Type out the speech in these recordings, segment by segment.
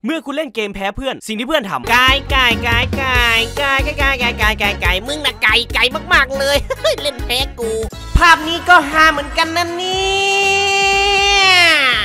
เมื่อคุณเล่นเกมแพ้เพื่อนสิ่งที่เพื่อนทำไก่มึงน่ะไก่มากๆเลย เล่นแพ้กูภาพนี้ก็ฮาเหมือนกันนะเนี่ย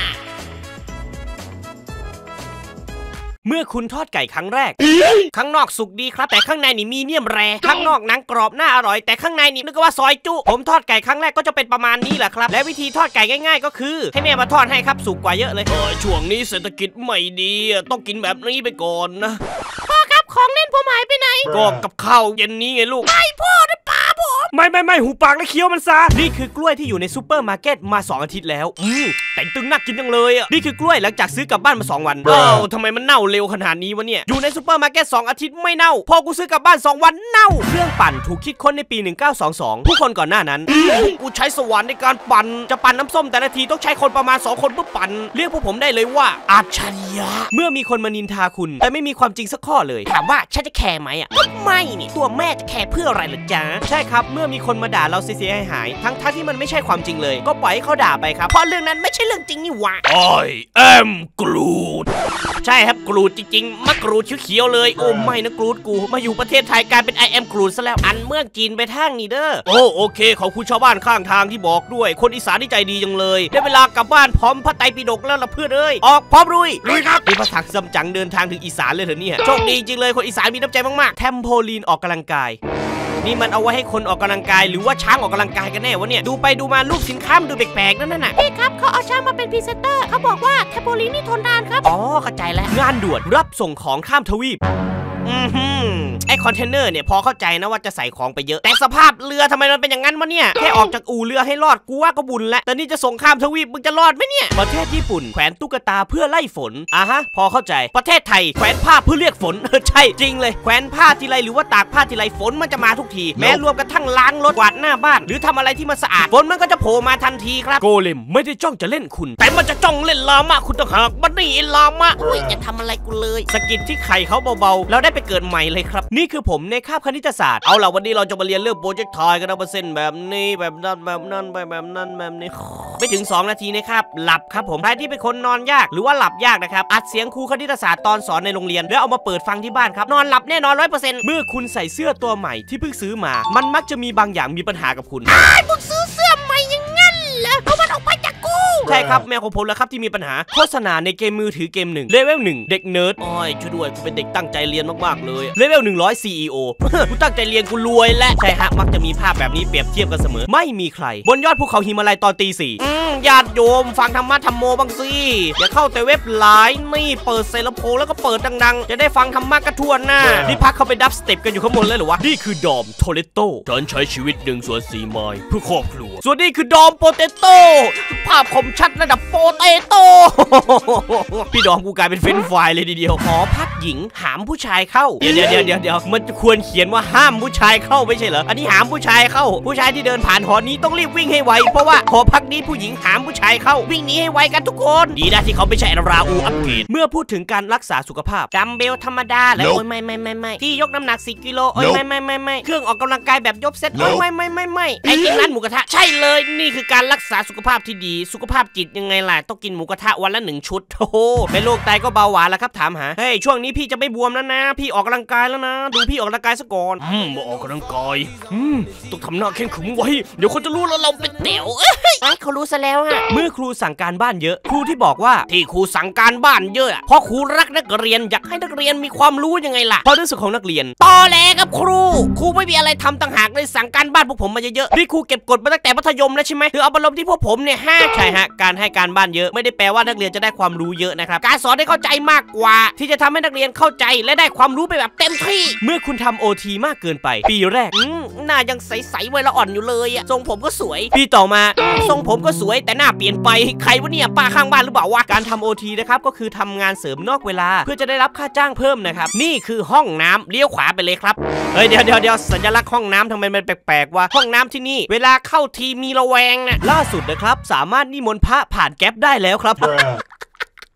เมื่อคุณทอดไก่ครั้งแรกข้างนอกสุกดีครับแต่ข้างในนี่มีเนียมแรข้างนอกหนังกรอบน่าอร่อยแต่ข้างในนี่นึกว่าซอยจุผมทอดไก่ครั้งแรกก็จะเป็นประมาณนี้แหละครับและวิธีทอดไก่ง่ายๆก็คือให้แม่มาทอดให้ครับสุกกว่าเยอะเลยช่วงนี้เศรษฐกิจไม่ดีต้องกินแบบนี้ไปก่อนนะพ่อครับของเล่นผมหายไปไหนก็กับข้าวเย็นนี้ไงลูกไม่พ่อนะป้าผมไม่หูปากและเคี้ยวมันซะนี่คือกล้วยที่อยู่ในซูเปอร์มาร์เก็ตมา2 อาทิตย์แล้วแต่งตึงน่ากินจังเลยอ่ะนี่คือกล้วยหลังจากซื้อกลับบ้านมา2 วันทำไมมันเน่าเร็วขนาดนี้วะเนี่ยอยู่ในซูเปอร์มาร์เก็ต2 อาทิตย์ไม่เน่าพอกูซื้อกลับบ้าน2 วันเน่าเครื่องปั่นถูกคิดค้นในปี1922ผู้คนก่อนหน้านั้นกูใช้สว่านในการปั่นจะปั่นน้ำส้มแต่ละทีต้องใช้คนประมาณ2 คนเพื่อปั่นเรียกพวกผมได้เลยว่าอัจฉริยะเมื่อมีคนมานินทาคุณแต่ไม่มีความจริงสักข้อเลยถามว่าฉันจะแคร์ไหมอ่ะไม่นี่ตัวแม่จะแคร์เพื่ออะไรหรอจ๊ะใช่ครับเมื่อมีคนมาด่าเราเสียหายทั้งที่มันไม่ใช่ความจริงเลยก็ปล่อยให้เขาด่าไปครับเพราะเรื่องนั้นไม่ใช่เรื่องจริงนี่หว่าI am Groot ใช่ครับกรูดจริงๆมะกรูดเขียวๆเลยโอ้ไม่นะกรูดกูมาอยู่ประเทศไทยกลายเป็น I am Groot ซะแล้วอันเมืองจีนไปทางนี้เด้อโอเคขอบคุณชาวบ้านข้างทางที่บอกด้วยคนอีสานที่ใจดีจังเลยได้เวลากลับบ้านพร้อมพระไตรปิฎกแล้วล่ะเพื่อนเอ้ยออกพร้อมลุยครับมีภาษาซัมจั๋งเดินทางถึงอีสานเลยเหรอเนี่ยโชคดีจริงเลยคนอีสานมีน้ำใจมากๆแทมโพลีนออกกำลังกายนี่มันเอาไว้ให้คนออกกำลังกายหรือว่าช้างออกกำลังกายกันแน่วะเนี่ยดูไปดูมารูปสินค้ามันดูแปลกๆนั่นน่ะพี่ครับเขาเอาช้างมาเป็นพรีเซนเตอร์เขาบอกว่าแทมโพลีนนี่ทนทานครับเข้าใจแล้วงานด่วนรับส่งของข้ามทวีปไอคอนเทนเนอร์เนี่ยพอเข้าใจนะว่าจะใส่ของไปเยอะแต่สภาพเรือทำไมมันเป็นอย่างนั้นวะเนี่ยแค่ออกจากอู่เรือให้รอดกูว่าก็บุญแล้วแต่นี่จะส่งข้ามทวีปมึงจะรอดไหมเนี่ยประเทศญี่ปุ่นแขวนตุ๊กตาเพื่อไล่ฝนพอเข้าใจประเทศไทยแขวนผ้าเพื่อเรียกฝนใช่จริงเลยแขวนผ้าทีไรหรือว่าตากผ้าทีไรฝนมันจะมาทุกทีแม้รวมกระทั่งล้างรถกวาดหน้าบ้านหรือทำอะไรที่มันสะอาดฝนมันก็จะโผล่มาทันทีครับโกเลมไม่ได้จ้องจะเล่นคุณแต่มันจะจ้องเล่นลามะคุณต่างหากบัดนี้ลามะอย่าทำอะไรกูเลยสกิดที่ไข่เขาเบาๆแล้วได้ไปเกิดใหม่เลยครับนี่คือผมในคาบคณิตศาสตร์เอาล่ะวันนี้เราจะมาเรียนเรื่องโปรเจกต์ทอยกันนะเปอร์เซ็นต์แบบนี้แบบนั้นแบบนั้นแบบนั้นแบบนี้ไม่ถึง2 นาทีนะครับหลับครับผมใครที่เป็นคนนอนยากหรือว่าหลับยากนะครับอัดเสียงครูคณิตศาสตร์ตอนสอนในโรงเรียนแล้วเอามาเปิดฟังที่บ้านครับนอนหลับแน่นอน 100% เมื่อคุณใส่เสื้อตัวใหม่ที่เพิ่งซื้อมามันมักจะมีบางอย่างมีปัญหากับคุณมึงซื้อเสื้อใหม่ยังงั้นเหรอเอามันออกไปจากกูใช่ครับแมวของผมแล้วครับที่มีปัญหาโฆษณาในเกมมือถือเกม1เลเวล1เด็กเนิร์ดช่วยด้วยกูเป็นเด็กตั้งใจเรียนมากๆเลยเลเวล100 CEO กูตั้งใจเรียนกูรวยและใช่ฮะมักจะมีภาพแบบนี้เปรียบเทียบกันเสมอไม่มีใครบนยอดภูเขาหิมาลัยตอนตี 4ญาติโยมฟังธรรมะธรรมโมบ้างสิอย่าเข้าแต่เว็บไลน์นี่เปิดเซลโพแล้วก็เปิดดังๆจะได้ฟังธรรมะกระทวนหน้านี่พักเข้าไปดับสเต็ปกันอยู่ข้างบนเลยหรอวะนี่คือดอมโทเลโต้ฉันใช้ชีวิต1/4 ไมล์เพื่อครอบครัวส่วนนี้คือดอมโปเตโต้ภาพคมชัดระดับโปเตโต้พี่ดอมกูกลายเป็นเฟรนช์ฟรายเลยทีเดียวหอพักหญิงหามผู้ชายเข้าเดี๋ยวมันควรเขียนว่าห้ามผู้ชายเข้าไม่ใช่เหรออันนี้หามผู้ชายเข้าผู้ชายที่เดินผ่านหอนี้ต้องรีบวิ่งให้ไวเพราะว่าหอพักนี้ผู้หญิงหามผู้ชายเข้าวิ่งหนีให้ไวกันทุกคนดีนะที่เขาไม่ใช่ราอูอัปเกรดเมื่อพูดถึงการรักษาสุขภาพดัมเบลธรรมดาแล้วโอ้ยไม่ที่ยกน้ำหนัก10 กิโลโอ้ยไม่เครื่องออกกำลังกายแบบยกเซตโอ้ยไม่ไอ้กินร้านหมูกระทะใช่เลยนี่คือการรักษาสุขภาพที่ดีสุขภาพจิตยังไงล่ะต้องกินหมูกระทะวันละ1 ชุดโอ้โหเป็นโรคไตก็เบาหวานแล้วครับถามหาเฮ้ยช่วงนี้พี่จะไม่บวมแล้วนะพี่ออกกำลังกายแล้วนะดูพี่ออกกำลังกายซะก่อนมาออกกำลังกายต้องทำหน้าเข้มขึงไว้เดี๋ยวคนจะรู้แล้วเราเป็นเต๋วเขารู้ซะแล้วอะเมื่อครูสั่งการบ้านเยอะครูที่บอกว่าที่ครูสั่งการบ้านเยอะเพราะครูรักนักเรียนอยากให้นักเรียนมีความรู้ยังไงล่ะเพราะรู้สึกของนักเรียนตอแหลกับครูไม่มีอะไรทำต่างหากเลยสั่งการบ้านพวกผมมาเยอะๆนี่ครูเก็บกดมาตั้งแต่มัธยมแล้วใช่ไหมถือเอาอารมณ์ที่พวกผมเนี่ยใช่ฮะการให้การบ้านเยอะไม่ได้แปลว่านักเรียนจะได้ความรู้เยอะนะครับการสอนให้เข้าใจมากกว่าที่จะทำให้นักเรียนเข้าใจและได้ความรู้ไปแบบเต็มที่เมื่อคุณทำ OT มากเกินไปปีแรกหน้ายังใสๆวัยละอ่อนอยู่เลยอะทรงผมก็สวยปีต่อมาทรงผมก็สวยแต่หน้าเปลี่ยนไปใครวะเนี่ยป้าข้างบ้านหรือเปล่าวะการทำ OT นะครับก็คือทำงานเสริมนอกเวลาเพื่อจะได้รับค่าจ้างเพิ่มนะครับนี่คือห้องน้ำเลี้ยวขวาไปเลยครับเฮ้ยเดี๋ยวสัญลักษณ์ห้องน้ำทำไมมันแปลกๆวะห้องน้ำที่นี่เวลาเข้าทีมีระแวงนะล่าสุดนะครับสามารถนิมนต์พระผ่านแก๊ปได้แล้วครับ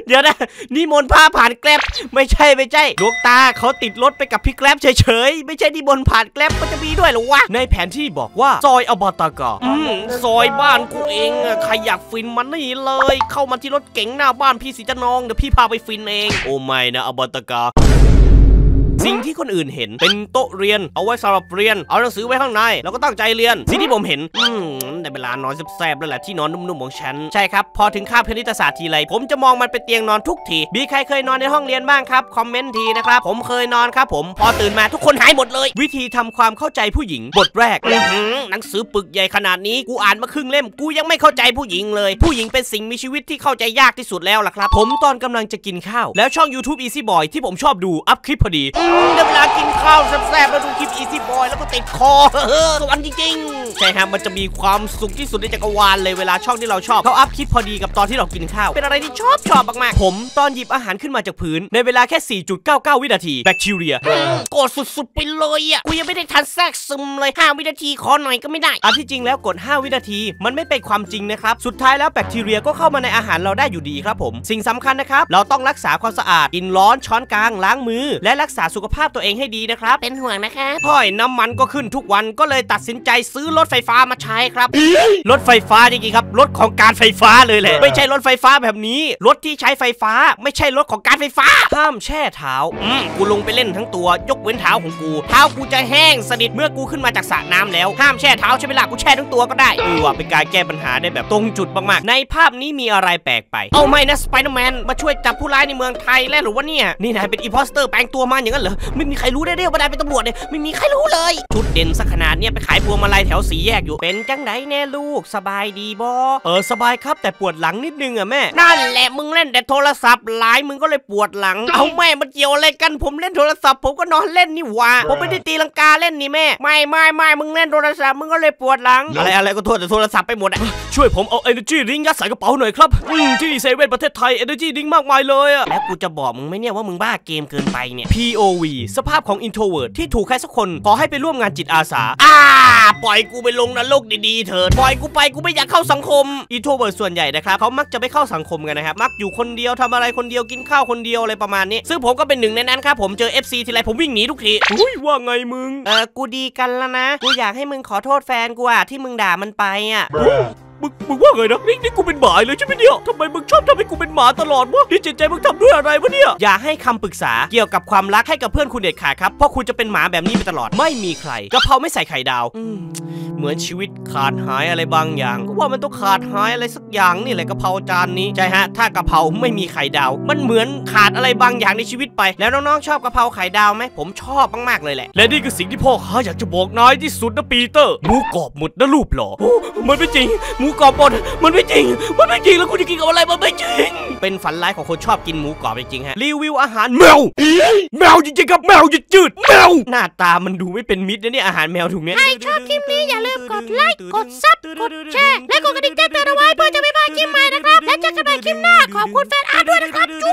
เดี๋ยวนะนิมนต์พระผ่านแกร็บไม่ใช่ดวงตาเขาติดรถไปกับพี่แกร็บเฉยๆไม่ใช่นิมนต์ผ่านแกร็บมันจะมีด้วยหรอวะในแผนที่บอกว่าซอยอบตกซอยบ้านกูเองใครอยากฟินมันนี่เลยเข้ามาที่รถเก๋งหน้าบ้านพี่สีจะนองเดี๋ยวพี่พาไปฟินเองโอ้ไม่นะอบตกสิ่งที่คนอื่นเห็นเป็นโต๊ะเรียนเอาไว้สำหรับเรียนเอาหนังสือไว้ข้างในแล้วก็ตั้งใจเรียนสิ่งที่ผมเห็นในเวลานอนแซ่บๆแล้วแหละที่นอนนุ่มๆของฉันใช่ครับพอถึงคาบคณิตศาสตร์ทีไรผมจะมองมันเป็นเตียงนอนทุกทีมีใครเคยนอนในห้องเรียนบ้างครับคอมเมนต์ทีนะครับผมเคยนอนครับผมพอตื่นมาทุกคนหายหมดเลยวิธีทำความเข้าใจผู้หญิงบทแรกหนังสือปึกใหญ่ขนาดนี้กูอ่านมาครึ่งเล่มกูยังไม่เข้าใจผู้หญิงเลยผู้หญิงเป็นสิ่งมีชีวิตที่เข้าใจยากที่สุดแล้วล่ะครับผมตอนกำลังจะกินข้าวแล้วช่อง YouTube Easy Boy ที่ผมชอบดูอัพคลิปพอดีเวลากินข้าวแซ่บๆแล้วดูคลิป Easy Boy แล้วก็ติดคอสวรรค์จริงๆใช่ครับมันจะมีความสุขที่สุดในจักรวาลเลยเวลาช่องที่เราชอบเขาอัพคลิปพอดีกับตอนที่เรากินข้าวเป็นอะไรที่ชอบมากๆผมตอนหยิบอาหารขึ้นมาจากพื้นในเวลาแค่ 4.99 วินาทีแบคทีเรียกดสุดๆไปเลยอ่ะกูยังไม่ได้ทันแทรกซึมเลย5วินาทีขอหน่อยก็ไม่ได้อันที่จริงแล้วกด5วินาทีมันไม่เป็นความจริงนะครับสุดท้ายแล้วแบคทีเรียก็เข้ามาในอาหารเราได้อยู่ดีครับผมสิ่งสำคัญนะครับเราต้องรักษาความสะอาดกินร้อนช้อนกลางล้างมือและรักษาสุขภาพตัวเองให้ดีนะครับเป็นห่วงนะคะพ่อยน้ำมันก็ขึ้นทุกวันก็เลยตัดสินใจซื้อรถไฟฟ้ามาใช้ครับรถไฟฟ้าจริงๆครับรถของการไฟฟ้าเลยแหละไม่ใช่รถไฟฟ้าแบบนี้รถที่ใช้ไฟฟ้าไม่ใช่รถของการไฟฟ้าห้ามแช่เท้ากูลงไปเล่นทั้งตัวยกเว้นเท้าของกูเท้ากูจะแห้งสนิทเมื่อกูขึ้นมาจากสระน้ำแล้วห้ามแช่เท้าใช่ไหมล่ะกูแช่ทั้งตัวก็ได้ว่าเป็นการแก้ปัญหาได้แบบตรงจุดมากๆในภาพนี้มีอะไรแปลกไปเอาไม่นะสไปเดอร์แมนมาช่วยจับผู้ร้ายในเมืองไทยแล้วหรือว่าเนี่ยนี่นายเป็นอีพอสเตอร์แปลงตัวมาอย่างนั้นเหรอไม่มีใครรู้ได้ว่านายเป็นตำรวจเนี่ยไม่มีใครรู้เลยชุดเด่นสักขนาดเนี่ยไปขายพวงมาลัยแถวสีแยกอยู่เป็นจังไดแน่ลูกสบายดีบอสบายครับแต่ปวดหลังนิดนึงอะแม่นั่นแหละมึงเล่นแต่โทรศัพท์หลายมึงก็เลยปวดหลังเอาแม่มันเกี่ยวอะไรกันผมเล่นโทรศัพท์ผมก็นอนเล่นนี่หว่าผมไม่ได้ตีลังกาเล่นนี่แม่ไม่มึงเล่นโทรศัพท์มึงก็เลยปวดหลังอะไรก็โทษแต่โทรศัพท์ไปหมดอะช่วยผมเอา Energy Drink ยัดใส่กระเป๋าหน่อยครับที่เซเว่นประเทศไทย Energy Drink มากมายเลยอะแล้วกูจะบอกมึงไหมเนี่ยว่ามึงบ้าเกมเกินไปเนี่ย POV สภาพของ Introvert ที่ถูกใครสักคนขอให้ไปร่วมงานจิตอาสาปล่อยกูไปลงนรกดีๆเถิดปล่อยกูไปกูไม่อยากเข้าสังคม Introvert ส่วนใหญ่นะครับเขามักจะไม่เข้าสังคมกันนะครับมักอยู่คนเดียวทำอะไรคนเดียวกินข้าวคนเดียวอะไรประมาณนี้ซึ่งผมก็เป็นหนึ่งในนั้นครับผมเจอ FC ทีไรผมวิ่งหนีทุกทีว่าไงมึงกูดีกันแล้วนะกูอยากให้มึงขอโทษแฟนกูอะที่มึงด่ามันไปอะมึงว่าไงนะนี่กูเป็นหมาเลยใช่ไหมเนี่ยทำไมมึงชอบทำให้กูเป็นหมาตลอดวะที่จิตใจมึงทำด้วยอะไรวะเนี่ยอย่าให้คำปรึกษาเกี่ยวกับความรักให้กับเพื่อนคุณเด็ดขาดครับเพราะคุณจะเป็นหมาแบบนี้ไปตลอดไม่มีใครกะเพราไม่ใส่ไข่ดาวเหมือนชีวิตขาดหายอะไรบางอย่างก็ว่ามันต้องขาดหายอะไรสักอย่างนี่แหละกะเพราจานนี้ใช่ฮะถ้ากะเพราไม่มีไข่ดาวมันเหมือนขาดอะไรบางอย่างในชีวิตไปแล้วน้องๆชอบกะเพราไข่ดาวไหมผมชอบมากๆเลยแหละและนี่คือสิ่งที่พ่อข้าอยากจะบอกนายที่สุดนะปีเตอร์หมูกรอบหมดนะรูปหล่อมันไม่จริงหมูกรอบหมดมันไม่จริงแล้วกูจะกินกับอะไรมันไม่จริงเป็นฝันร้ายของคนชอบกินหมูกรอบจริงๆฮะรีวิวอาหารแมวจริงๆครับแมวจืดแมวหน้าตามันดูไม่เป็นมิตรนะเนี่ยอาหารแมวถุงนี้ใครชอบคลิปนี้อย่าลืมกดไลค์กดซับกดแชร์และกดกระดิ่งแจ้งเตือนเอาไว้เพื่อจะไม่พลาดคลิปใหม่นะครับและเจอกันใหม่คลิปหน้าขอบคุณแฟนอาร์ด้วยนะครับจุ๊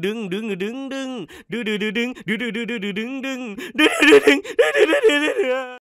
ว